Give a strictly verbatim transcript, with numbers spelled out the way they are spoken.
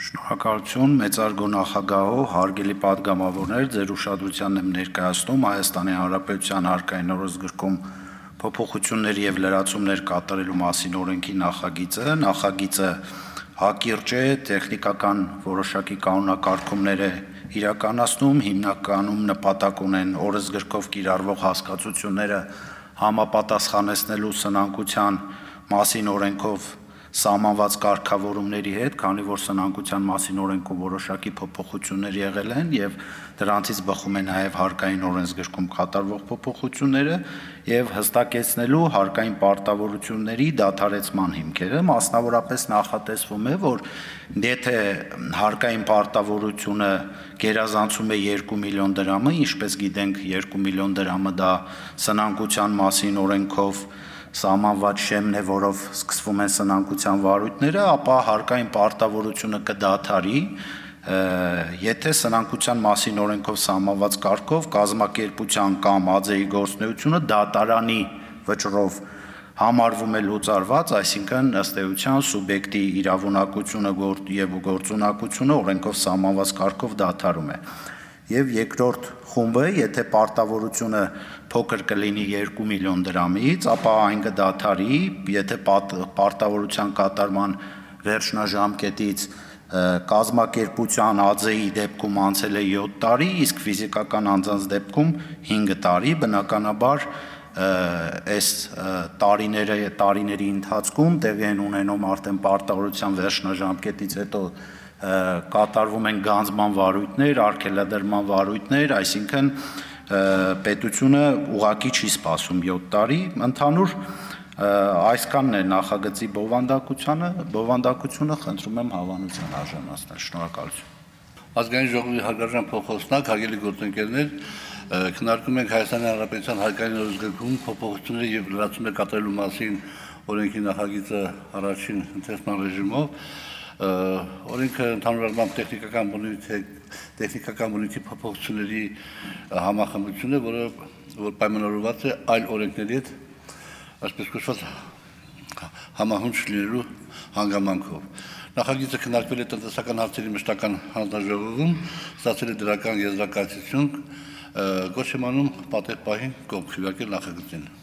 Շնորհակալություն մեծարգո նախագահով, հարգելի պատգամավորներ, ձեր ուշադրությանն եմ ներկայացնում Հայաստանի Հանրապետության հարկային օրենսգրքում փոփոխություններ եւ լրացումներ կատարելու մասին օրենքի նախագիծը, նախագիծը հակիրճ է, տեխնիկական որոշակի կանոնակարգումներ է իրականացնում, հիմնականում նպատակ ունեն օրենսգրքով կիրառվող հասկացությունները համապատասխանեցնելու սնանկության մասին օրենքով սահմանված կարգավորումների հետ, քանի որ սնանկության մասին օրենքում որոշակի փոփոխություններ եղել են եւ դրանցից բխում է նաեւ հարկային օրենսգրքում կատարվող փոփոխությունները եւ հստակեցնելու հարկային պարտավորությունների դադարեցման հիմքերը, մասնավորապես նախատեսվում է, որ եթե հարկային պարտավորությունը գերազանցում է երկու միլիոն դրամը, ինչպես գիտենք, երկու միլիոն դրամը դա սնանկության մասին օրենքով սահմանված շեմն է, որով սկսվում են սնանկության վարույթները, ապա հարկային պարտավորությունը կդադարի, եթե սնանկության մասին օրենքով սահմանված կարգով կազմակերպության կամ ԱԾԷ-ի գործունեությունը դատարանի վճռով համարվում է լուծարված, այսինքն ըստ էության սուբյեկտի իրավունակությունը եւ գործունակությունը օրենքով սահմանված կարգով դադարում է։ Եվ երկրորդ խումբը, եթե պարտավորությունը փոքր կլինի երկու միլիոն դրամից, ապա այն կդադարի, եթե պարտավորության կատարման վերջնաժամկետից կազմակերպության ԱԾԷ-ի դեպքում անցել է յոթ տարի, իսկ ֆիզիկական անձանց դեպքում հինգ տարի, բնականաբար այս տարիները տարիների ընթացքում տեղի են ունենում արդեն պարտավորության վերջնաժամկետից հետո կատարվում են գանձման վարույթներ, արգելադրման վարույթներ, այսինքն պետությունը ուղղակի չի սպասում յոթ տարի, ընդհանուր այսքանն է նախագծի բովանդակությունը, բովանդակությունը խնդրում եմ հավանության արժանացնել, շնորհակալություն։ Ազգային ժողովի հարգարժան փոխոստնակ, հարգելի գործընկերներ, քննարկում ենք Հայաստանի Հանրապետության հարկային օրենսգրքում փոփոխություններ եւ լրացումներ կատարելու մասին օրենքի նախագիծը առաջին ընթերցման ռեժիմով Օրենքը ընդհանուր առմամբ տեխնիկական բնույթ է, տեխնիկական բնույթի փոփոխությունների համախմբություն է, որը որ պայմանավորված է այլ օրենքների հետ, այսպես կոչված համահունչ լինելու հանգամանքով։ Նախագիծը քննարկվել է տնտեսական հարցերի մշտական հանձնաժողովում, ստացել է դրական եզրակացություն, գոչ եմ անում պատեհ պահին կողմ քվեարկել նախագծին։